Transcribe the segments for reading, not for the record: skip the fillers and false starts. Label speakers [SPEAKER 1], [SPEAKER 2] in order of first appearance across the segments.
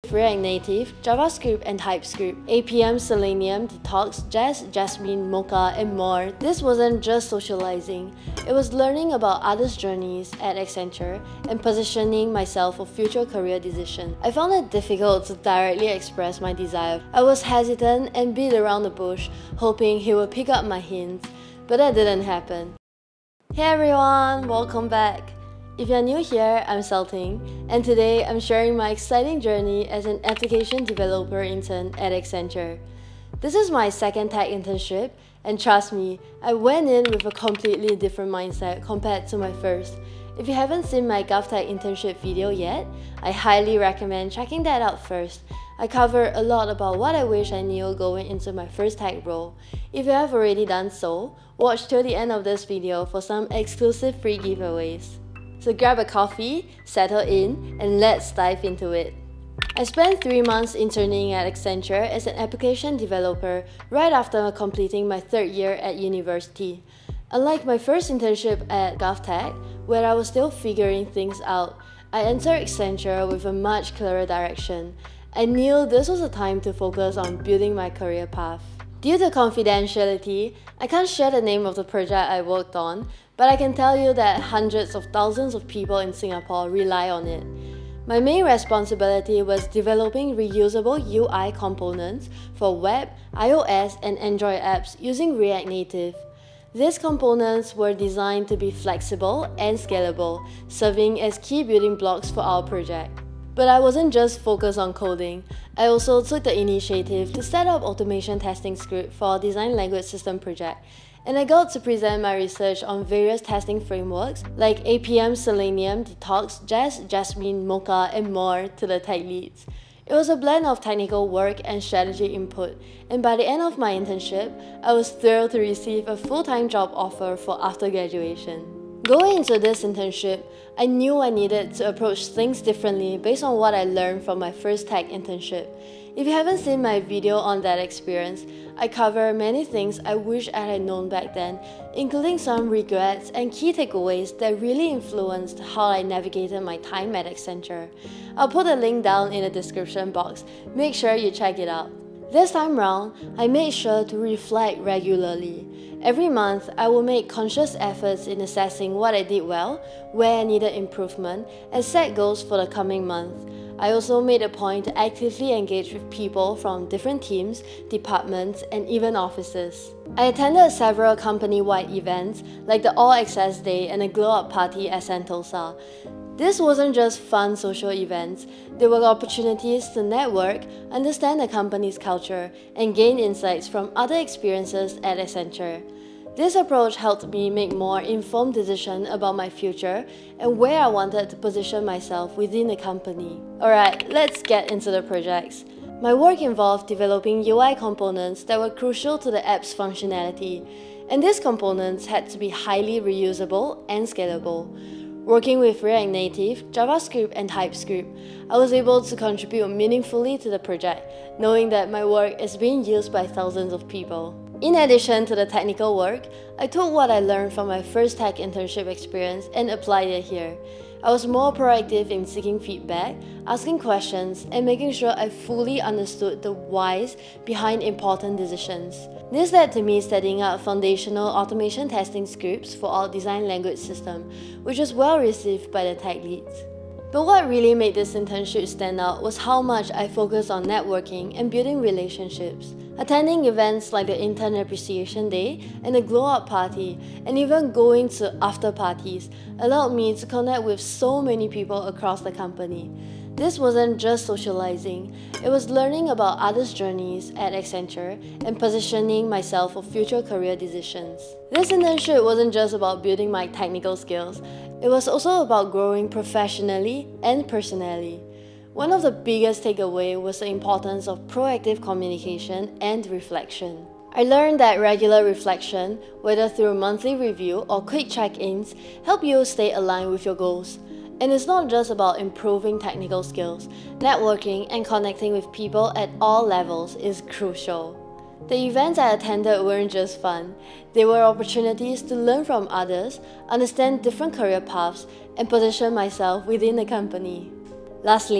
[SPEAKER 1] React Native, JavaScript and TypeScript, APM, Selenium, Detox, Jazz, Jasmine, Mocha, and more. This wasn't just socializing, it was learning about others' journeys at Accenture and positioning myself for future career decisions. I found it difficult to directly express my desire. I was hesitant and beat around the bush, hoping he would pick up my hints, but that didn't happen. Hey everyone, welcome back! If you're new here, I'm Salting, and today I'm sharing my exciting journey as an application developer intern at Accenture. This is my second tech internship, and trust me, I went in with a completely different mindset compared to my first. If you haven't seen my GovTech internship video yet, I highly recommend checking that out first. I cover a lot about what I wish I knew going into my first tech role. If you have already done so, watch till the end of this video for some exclusive free giveaways. So grab a coffee, settle in, and let's dive into it. I spent 3 months interning at Accenture as an application developer right after completing my third year at university. Unlike my first internship at GovTech, where I was still figuring things out, I entered Accenture with a much clearer direction. I knew this was a time to focus on building my career path. Due to confidentiality, I can't share the name of the project I worked on, but I can tell you that hundreds of thousands of people in Singapore rely on it. My main responsibility was developing reusable UI components for web, iOS, and Android apps using React Native. These components were designed to be flexible and scalable, serving as key building blocks for our project. But I wasn't just focused on coding. I also took the initiative to set up automation testing script for our design language system project, and I got to present my research on various testing frameworks like APM, Selenium, Detox, Jazz, Jasmine, Mocha, and more to the tech leads. It was a blend of technical work and strategy input, and by the end of my internship, I was thrilled to receive a full-time job offer for after graduation. Going into this internship, I knew I needed to approach things differently based on what I learned from my first tech internship. If you haven't seen my video on that experience, I cover many things I wish I had known back then, including some regrets and key takeaways that really influenced how I navigated my time at Accenture. I'll put a link down in the description box, make sure you check it out. This time round, I made sure to reflect regularly. Every month, I will make conscious efforts in assessing what I did well, where I needed improvement, and set goals for the coming month. I also made a point to actively engage with people from different teams, departments, and even offices. I attended several company-wide events like the All Access Day and the Glow Up Party at Sentosa. This wasn't just fun social events, there were opportunities to network, understand the company's culture, and gain insights from other experiences at Accenture. This approach helped me make more informed decisions about my future and where I wanted to position myself within the company. Alright, let's get into the projects. My work involved developing UI components that were crucial to the app's functionality, and these components had to be highly reusable and scalable. Working with React Native, JavaScript, and TypeScript, I was able to contribute meaningfully to the project, knowing that my work is being used by thousands of people. In addition to the technical work, I took what I learned from my first tech internship experience and applied it here. I was more proactive in seeking feedback, asking questions, and making sure I fully understood the whys behind important decisions. This led to me setting up foundational automation testing scripts for our design language system, which was well received by the tech leads. But what really made this internship stand out was how much I focused on networking and building relationships. Attending events like the Intern Appreciation Day and the Glow Up Party, and even going to after parties, allowed me to connect with so many people across the company. This wasn't just socializing, it was learning about others' journeys at Accenture and positioning myself for future career decisions. This internship wasn't just about building my technical skills, it was also about growing professionally and personally. One of the biggest takeaways was the importance of proactive communication and reflection. I learned that regular reflection, whether through monthly review or quick check-ins, help you stay aligned with your goals. And it's not just about improving technical skills, networking and connecting with people at all levels is crucial. The events I attended weren't just fun, they were opportunities to learn from others, understand different career paths, and position myself within the company. Lastly,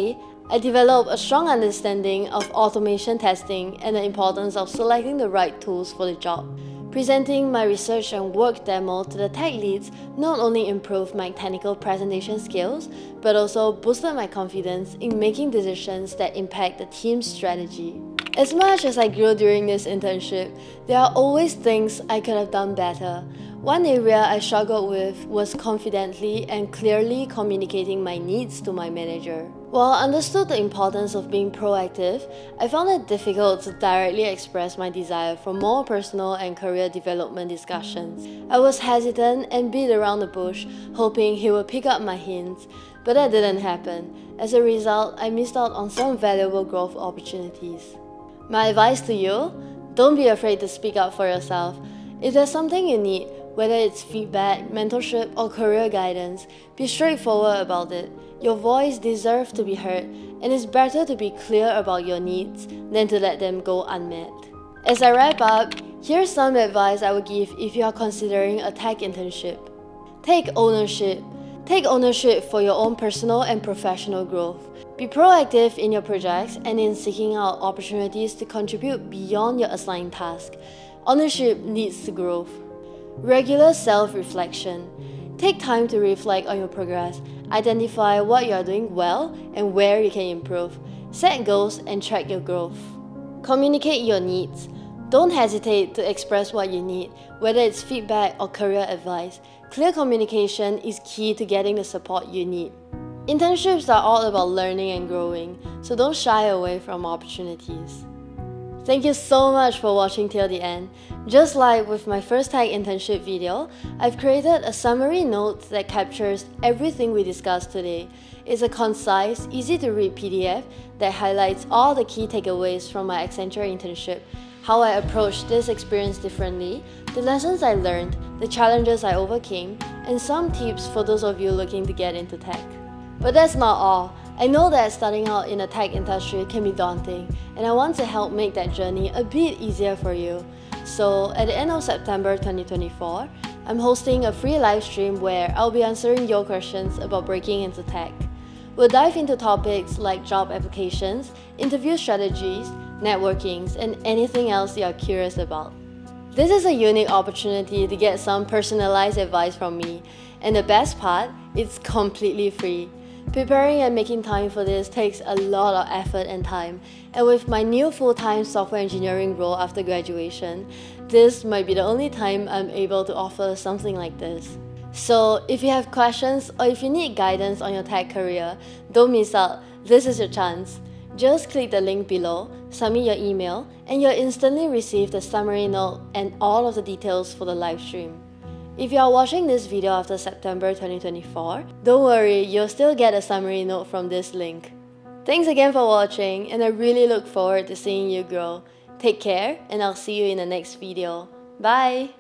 [SPEAKER 1] I developed a strong understanding of automation testing and the importance of selecting the right tools for the job. Presenting my research and work demo to the tech leads not only improved my technical presentation skills, but also boosted my confidence in making decisions that impact the team's strategy. As much as I grew during this internship, there are always things I could have done better. One area I struggled with was confidently and clearly communicating my needs to my manager. While I understood the importance of being proactive, I found it difficult to directly express my desire for more personal and career development discussions. I was hesitant and beat around the bush, hoping he would pick up my hints, but that didn't happen. As a result, I missed out on some valuable growth opportunities. My advice to you: don't be afraid to speak up for yourself. If there's something you need, whether it's feedback, mentorship, or career guidance, be straightforward about it. Your voice deserves to be heard, and it's better to be clear about your needs than to let them go unmet. As I wrap up, here's some advice I would give if you are considering a tech internship. Take ownership. Take ownership for your own personal and professional growth. Be proactive in your projects and in seeking out opportunities to contribute beyond your assigned task. Ownership leads to growth. Regular self-reflection. Take time to reflect on your progress, identify what you are doing well and where you can improve. Set goals and track your growth. Communicate your needs. Don't hesitate to express what you need, whether it's feedback or career advice. Clear communication is key to getting the support you need. Internships are all about learning and growing, so don't shy away from opportunities. Thank you so much for watching till the end. Just like with my first tech internship video, I've created a summary note that captures everything we discussed today. It's a concise, easy-to-read PDF that highlights all the key takeaways from my Accenture internship, how I approached this experience differently, the lessons I learned, the challenges I overcame, and some tips for those of you looking to get into tech. But that's not all. I know that starting out in the tech industry can be daunting, and I want to help make that journey a bit easier for you. So, at the end of September 2024, I'm hosting a free live stream where I'll be answering your questions about breaking into tech. We'll dive into topics like job applications, interview strategies, networking, and anything else you are curious about. This is a unique opportunity to get some personalized advice from me, and the best part, it's completely free. Preparing and making time for this takes a lot of effort and time, and with my new full-time software engineering role after graduation, this might be the only time I'm able to offer something like this. So, if you have questions or if you need guidance on your tech career, don't miss out. This is your chance. Just click the link below, submit your email, and you'll instantly receive the summary note and all of the details for the live stream. If you are watching this video after September 2024, don't worry, you'll still get a summary note from this link. Thanks again for watching, and I really look forward to seeing you grow. Take care, and I'll see you in the next video. Bye!